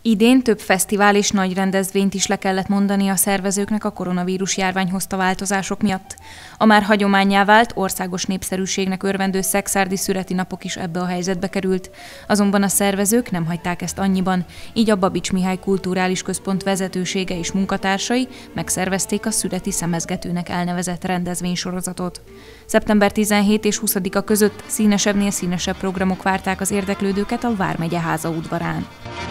Idén több fesztivál és nagy rendezvényt is le kellett mondani a szervezőknek a koronavírus járvány hozta változások miatt. A már hagyománnyá vált, országos népszerűségnek örvendő szekszárdi szüreti napok is ebbe a helyzetbe került. Azonban a szervezők nem hagyták ezt annyiban, így a Babits Mihály Kulturális Központ vezetősége és munkatársai megszervezték a szüreti szemezgetőnek elnevezett rendezvénysorozatot. Szeptember 17 és 20-a között színesebbnél színesebb programok várták az érdeklődőket a vármegye háza udvarán.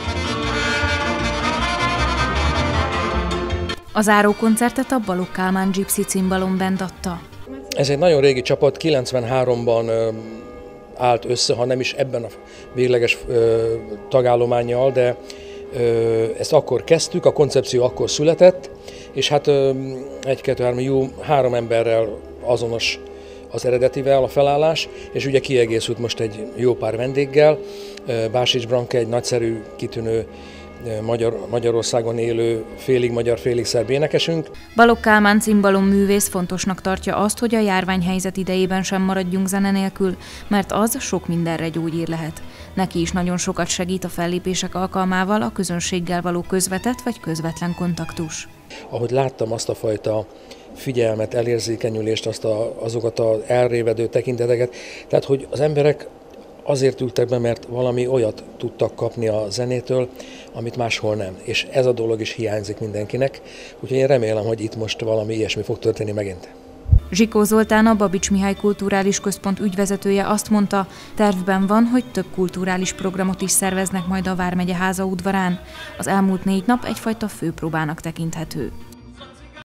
A zárókoncertet a Balogh Kálmán Gypsy Cimbalom Band adta. Ez egy nagyon régi csapat, 93-ban állt össze, ha nem is ebben a végleges tagállománnyal, de ezt akkor kezdtük, a koncepció akkor született, és hát három emberrel azonos az eredetivel a felállás, és ugye kiegészült most egy jó pár vendéggel. Básics Branka egy nagyszerű, kitűnő Magyarországon élő félig magyar, félig szerb énekesünk. Balogh Kálmán cimbalom művész fontosnak tartja azt, hogy a járványhelyzet idejében sem maradjunk zene nélkül, mert az sok mindenre gyógyír lehet. Neki is nagyon sokat segít a fellépések alkalmával a közönséggel való közvetett vagy közvetlen kontaktus. Ahogy láttam azt a fajta figyelmet, elérzékenyülést, azokat az elrévedő tekinteteket, tehát hogy az emberek azért ültek be, mert valami olyat tudtak kapni a zenétől, amit máshol nem. És ez a dolog is hiányzik mindenkinek, úgyhogy én remélem, hogy itt most valami ilyesmi fog történni megint. Zsikó Zoltán, a Babits Mihály Kulturális Központ ügyvezetője azt mondta, tervben van, hogy több kulturális programot is szerveznek majd a vármegye háza udvarán. Az elmúlt 4 nap egyfajta főpróbának tekinthető.